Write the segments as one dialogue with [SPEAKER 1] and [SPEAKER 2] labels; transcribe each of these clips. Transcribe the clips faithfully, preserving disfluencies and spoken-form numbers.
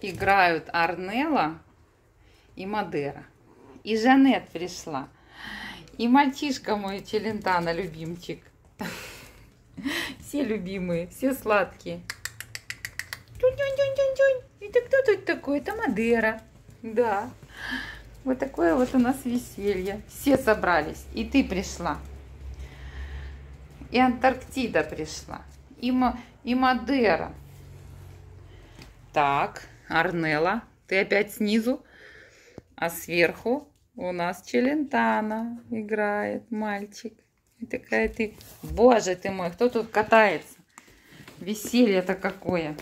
[SPEAKER 1] играют Арнелла и Мадера. И Жанет пришла. И мальчишка мой Челентано, любимчик. Все любимые, все сладкие. Это кто тут такой? Это Мадера. Да. Вот такое вот у нас веселье. Все собрались. И ты пришла. И Антарктида пришла. И, Ма и Мадера. Так, Арнелла, ты опять снизу. А сверху у нас Челентано играет, мальчик. И такая ты... Боже ты мой, кто тут катается? Веселье-то какое.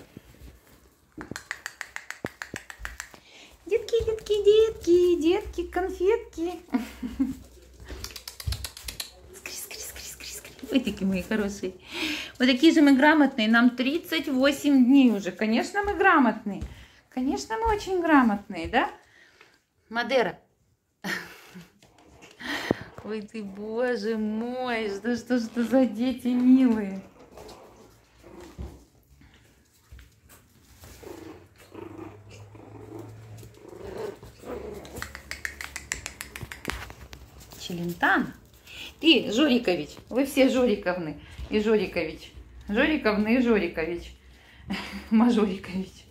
[SPEAKER 1] Детки, детки, детки, детки, конфетки. Ой, такие мои хорошие. Вот такие же мы грамотные. Нам тридцать восемь дней уже. Конечно, мы грамотные. Конечно, мы очень грамотные, да? Мадера. Ой ты, боже мой. Что, что, что за дети милые. Челентано. Ты, Жорикович, вы все Жориковны и Жорикович. Жориковны и Жорикович. Мажорикович.